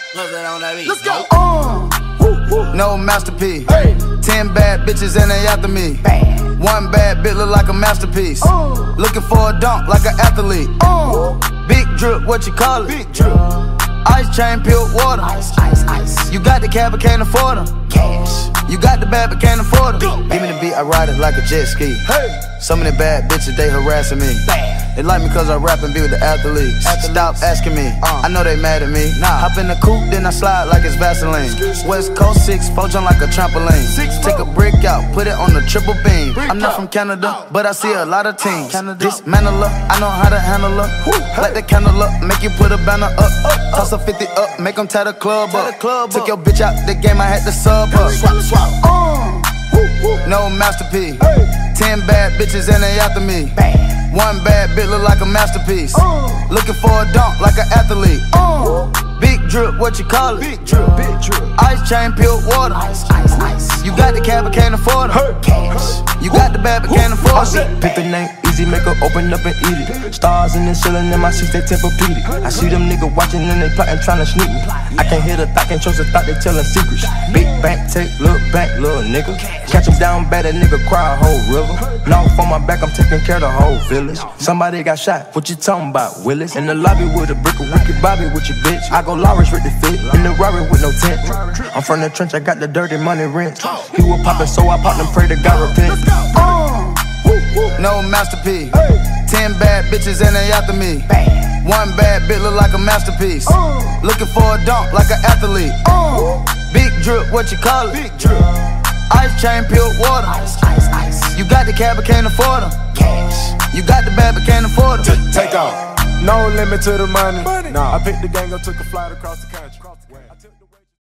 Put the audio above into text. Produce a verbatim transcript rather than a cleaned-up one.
Let's go. Uh, no masterpiece. Hey. Ten bad bitches and they after me. Bad. One bad bitch look like a masterpiece. Uh. Looking for a dunk like an athlete. Uh. Big drip, what you call it? Big drip. Ice chain, pure water. Ice, ice, ice. You got the cab but can't afford them. Cash. You got the bad but can't afford them. Give me the beat, I ride it like a jet ski. Hey. Some of the bad bitches, they harassing me. Bad. They like me cause I rap and be with the athletes. athletes. Stop asking me, uh. I know they mad at me. Nah. Hop in the coupe, then I slide like it's Vaseline. West Coast six, four jump like a trampoline. Six, Take a brick out, put it on the triple beam. Brick I'm not out. from Canada, but I see a lot of teams. Dismantle her, I know how to handle her. Hey. Light the candle up, make you put a banner up. up. Toss a fifty up, make them tie the club tie up. The club Took up. your bitch out the game, I had to sub up. Swap, swap. Uh. No masterpiece. Hey. Ten bad bitches and they after me. Bad. One bad bitch look like a masterpiece. Uh. Looking for a dunk like an athlete. Uh. Big drip, what you call it? Big drip, big drip. Ice chain, pure water. Ice, ice, ice. You got the cab but can't afford it. Cash. You got the bad but can't afford it. Pick the name, easy, make her open up and eat it. Stars in the ceiling in my seats, they Tempur-Pedic. I see them niggas watching and they plotting, trying to sneak me. I can't hear the thought, can't trust the thought, they telling secrets. Big bank, take, look back, little nigga. Catch him down bad, that nigga cry a whole river. Now on my back, I'm taking care of the whole village. Somebody got shot, what you talking about, Willis? In the lobby with a brick of Ricky Bobby with your bitch. I go Lawrence with the fit, in the Rari with no tent. I'm from the trench, I got the dirty money rent. He was poppin', so I popped and pray to God repent. Uh, no masterpiece. Ten bad bitches and they after me. One bad bitch look like a masterpiece. Looking for a dunk like an athlete. Big drip, what you call it? Big drip. Ice chain, pure water. Ice, ice, ice. You got the cab but can't afford them. Cash. You got the bad but can't afford them. Take off. No limit to the money. money. Nah. I picked the gang up, took a flight across the country.